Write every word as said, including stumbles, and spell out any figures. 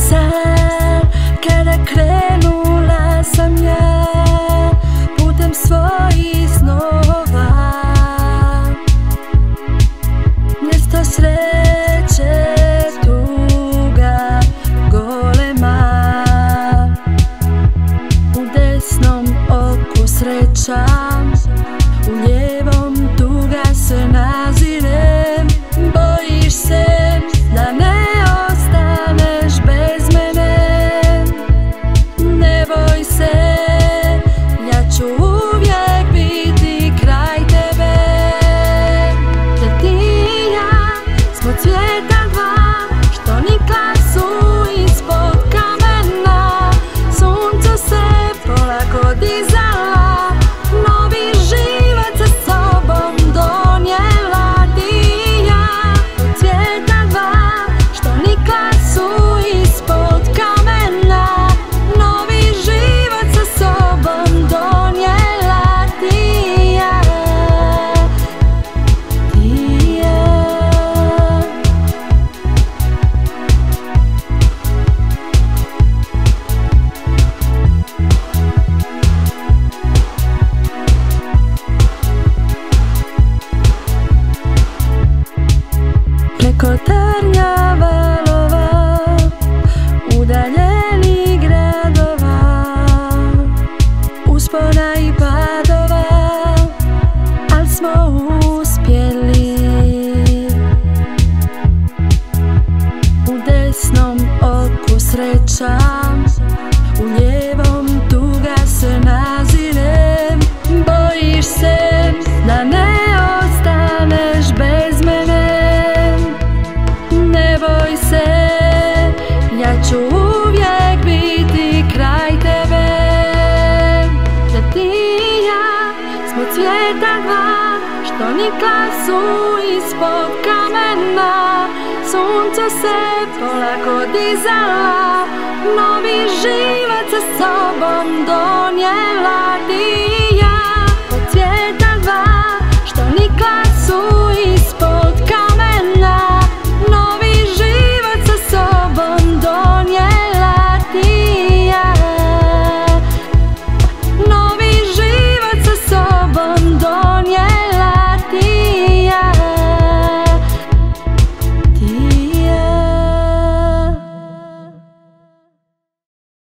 Sad kada krenula sam ja putem svojih snova, mjesto sreće tuga golema, u desnom oku sreća, u lijevom tuga se nazire. Bojiš se da ne ostaneš bez mene, ne boj se, ja ću uvijek biti kraj tebe. Jer ti i ja smo cvijeta dva što nikla su ispod kamena. Sunce se polako dizala, novi život sa sobom donijela. Ti i ja smo cvijeta dva što nikla su ispod kamena, novi život sa sobom donijela. Ti i ja, ti i ja. Preko trnja valova, udaljenih gradova, uspona i padova, al smo uspjeli. U desnom oku sreća, u lijevom tuga se nazire. Bojiš se da ne ostaneš bez mene, ne boj se, ja ću uvijek biti kraj tebe. Jer ti i ja smo cvijeta dva što nikla su ispod kamena. Sunce se polako dizala, novi život sa sobom donijela. Ti